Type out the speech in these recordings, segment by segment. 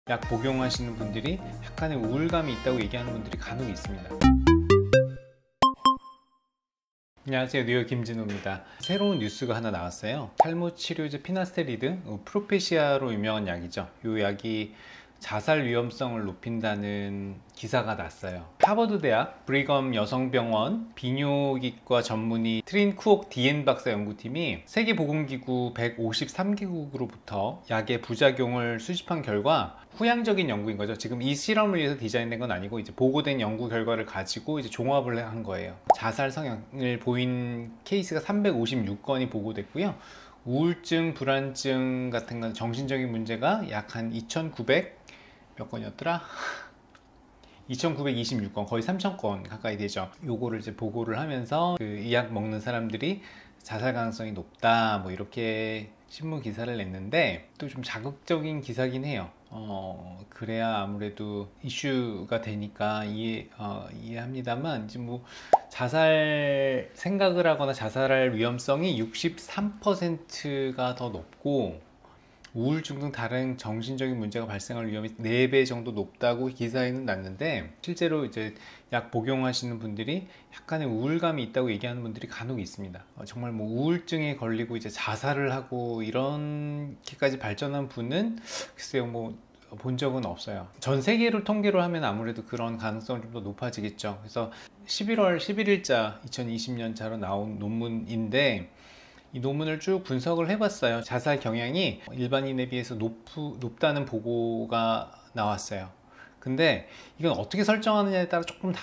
약 복용하시는 분들이 약간의 우울감이 있다고 얘기하는 분들이 간혹 있습니다. 안녕하세요, 뉴욕 김진호입니다. 새로운 뉴스가 하나 나왔어요. 탈모 치료제 피나스테리드, 프로페시아로 유명한 약이죠. 이 약이 자살 위험성을 높인다는 기사가 났어요. 하버드 대학 브리검 여성병원 비뇨기과 전문의 트린쿠옥 디엔 박사 연구팀이 세계보건기구 153개국으로부터 약의 부작용을 수집한 결과, 후향적인 연구인 거죠. 지금 이 실험을 위해서 디자인된 건 아니고 이제 보고된 연구 결과를 가지고 이제 종합을 한 거예요. 자살 성향을 보인 케이스가 356건이 보고됐고요. 우울증, 불안증 같은 건, 정신적인 문제가 약 한 2,900 몇 건이었더라? 2,926건, 거의 3,000건 가까이 되죠. 요거를 이제 보고를 하면서 이 약 먹는 사람들이 자살 가능성이 높다, 뭐 이렇게 신문 기사를 냈는데, 또 좀 자극적인 기사긴 해요. 그래야 아무래도 이슈가 되니까 이해합니다만, 이제 뭐 자살 생각을 하거나 자살할 위험성이 63%가 더 높고, 우울증 등 다른 정신적인 문제가 발생할 위험이 4배 정도 높다고 기사에는 났는데, 실제로 이제 약 복용하시는 분들이 약간의 우울감이 있다고 얘기하는 분들이 간혹 있습니다. 정말 뭐 우울증에 걸리고 이제 자살을 하고 이렇게까지 발전한 분은 글쎄요, 뭐 본 적은 없어요. 전 세계를 통계로 하면 아무래도 그런 가능성이 좀 더 높아지겠죠. 그래서 11월 11일자 2020년자로 나온 논문인데, 이 논문을 쭉 분석을 해봤어요. 자살 경향이 일반인에 비해서 높다는 보고가 나왔어요. 근데 이건 어떻게 설정하느냐에 따라 조금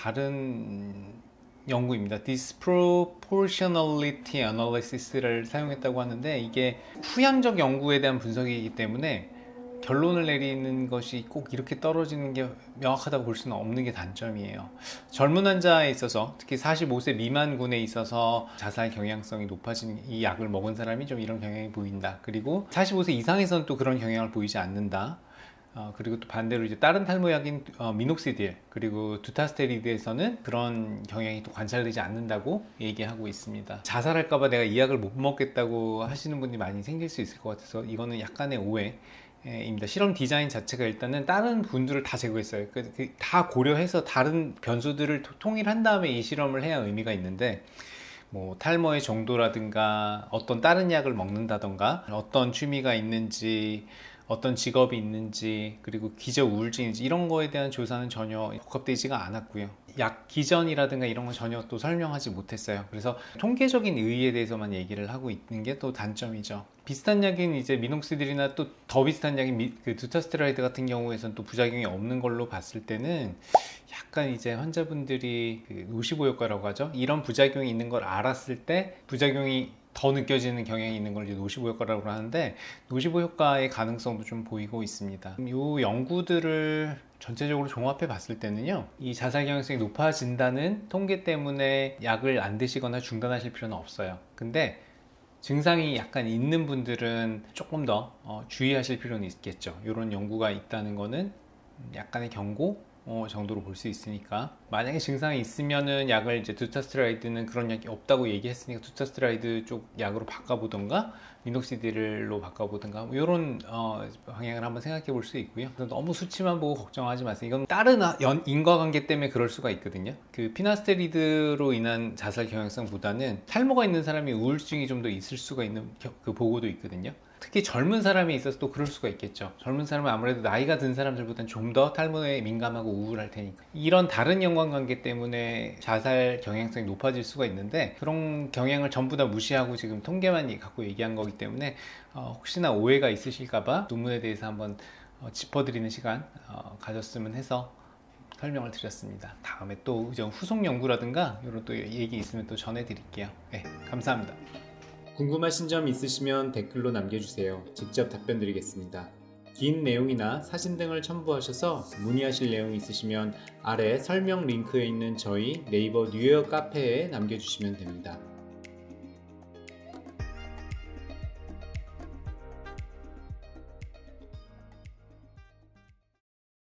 다른 연구입니다. Disproportionality Analysis를 사용했다고 하는데, 이게 후향적 연구에 대한 분석이기 때문에 결론을 내리는 것이 꼭 이렇게 떨어지는 게 명확하다고 볼 수는 없는 게 단점이에요. 젊은 환자에 있어서, 특히 45세 미만군에 있어서 자살 경향성이 높아진 이 약을 먹은 사람이 좀 이런 경향이 보인다. 그리고 45세 이상에서는 또 그런 경향을 보이지 않는다. 그리고 또 반대로 이제 다른 탈모약인 미녹시딜 그리고 두타스테리드에서는 그런 경향이 또 관찰되지 않는다고 얘기하고 있습니다. 자살할까봐 내가 이 약을 못 먹겠다고 하시는 분이 많이 생길 수 있을 것 같아서, 이거는 약간의 오해입니다. 실험 디자인 자체가 일단은 다른 분들을 다 제거했어요. 다 고려해서 다른 변수들을 통일한 다음에 이 실험을 해야 의미가 있는데, 뭐 탈모의 정도라든가 어떤 다른 약을 먹는다던가 어떤 취미가 있는지, 어떤 직업이 있는지, 그리고 기저 우울증인지 이런 거에 대한 조사는 전혀 복합되지가 않았고요. 약 기전이라든가 이런 건 전혀 또 설명하지 못했어요. 그래서 통계적인 의의에 대해서만 얘기를 하고 있는 게 또 단점이죠. 비슷한 약인 이제 미녹시딜이나 또 더 비슷한 약인 두타스테로이드 같은 경우에선 또 부작용이 없는 걸로 봤을 때는, 약간 이제 환자분들이 노시보 효과라고 하죠. 이런 부작용이 있는 걸 알았을 때 부작용이 더 느껴지는 경향이 있는 걸 이제 노시보 효과라고 하는데, 노시보 효과의 가능성도 좀 보이고 있습니다. 이 연구들을 전체적으로 종합해 봤을 때는요, 이 자살 경향성이 높아진다는 통계 때문에 약을 안 드시거나 중단하실 필요는 없어요. 근데 증상이 약간 있는 분들은 조금 더 주의하실 필요는 있겠죠. 이런 연구가 있다는 거는 약간의 경고 정도로 볼 수 있으니까, 만약에 증상이 있으면은 약을 이제 두타스테로이드는 그런 약이 없다고 얘기했으니까 두타스테로이드 쪽 약으로 바꿔보던가 미녹시딜로 바꿔보던가, 뭐 이런 방향을 한번 생각해 볼 수 있고요. 너무 수치만 보고 걱정하지 마세요. 이건 다른 인과관계 때문에 그럴 수가 있거든요. 그 피나스테리드로 인한 자살 경향성보다는 탈모가 있는 사람이 우울증이 좀 더 있을 수가 있는 그 보고도 있거든요. 특히 젊은 사람이 있어서 또 그럴 수가 있겠죠. 젊은 사람은 아무래도 나이가 든 사람들보다는 좀 더 탈모에 민감하고 우울할 테니까, 이런 다른 연관관계 때문에 자살 경향성이 높아질 수가 있는데, 그런 경향을 전부 다 무시하고 지금 통계만 갖고 얘기한 거기 때문에 혹시나 오해가 있으실까봐 논문에 대해서 한번 짚어드리는 시간 가졌으면 해서 설명을 드렸습니다. 다음에 또 후속 연구라든가 이런 또 얘기 있으면 또 전해드릴게요. 네, 감사합니다. 궁금하신 점 있으시면 댓글로 남겨주세요. 직접 답변 드리겠습니다. 긴 내용이나 사진 등을 첨부하셔서 문의하실 내용이 있으시면 아래 설명 링크에 있는 저희 네이버 뉴욕 카페에 남겨주시면 됩니다.